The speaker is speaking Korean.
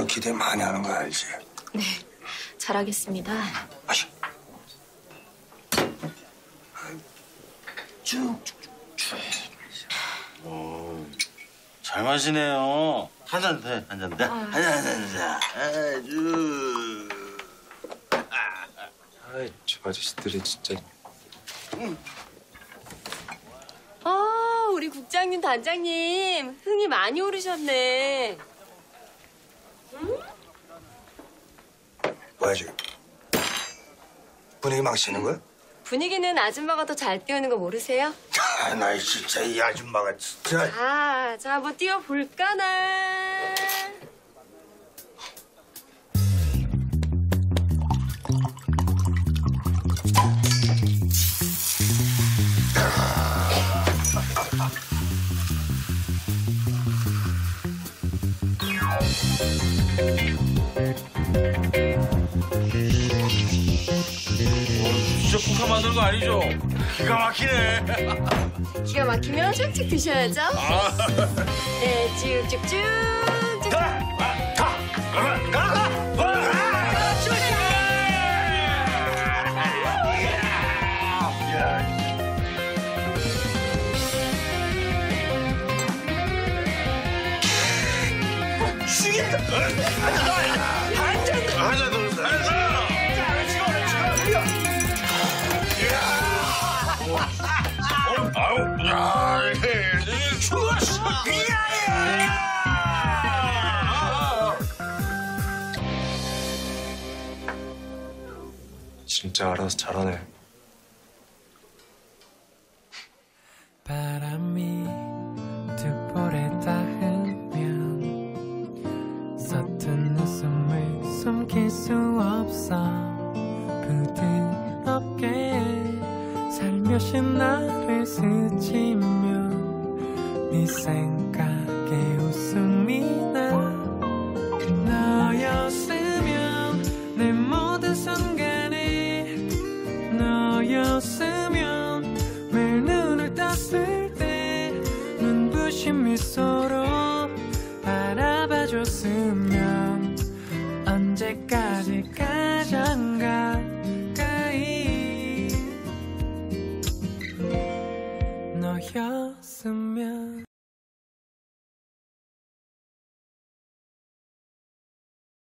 나 기대 많이 하는 거 알지? 네, 잘하겠습니다. 마셔. 쭉쭉쭉. 오, 잘 마시네요. 한 잔 돼, 한 잔 돼. 한 잔. 아주. 아이, 저 아저씨들이 진짜. 우리 국장님, 단장님 흥이 많이 오르셨네. 뭐야 지금? 분위기 망치는 거야? 분위기는 아줌마가 더 잘 띄우는 거 모르세요? 아, 나 진짜 이 아줌마가 진짜. 자, 뭐 띄워볼까나. 진짜 국화 만드는 거 아니죠? 기가 막히네. 기가 막히면 쭉쭉 드셔야죠. 네, 쭉쭉쭉. 진짜 알아서 잘하네. 바람이 두 볼에 닿으면 서툰 웃음을 숨길 수 없어. 부드럽게 살며시 나를 스치면 네 생각에 웃음이 나. 너였으면 내 모든 순간에 너였으면 매일 눈을 떴을 때 눈부신 미소로 바라봐줬으면 언제까지 가장 가까이 너였으면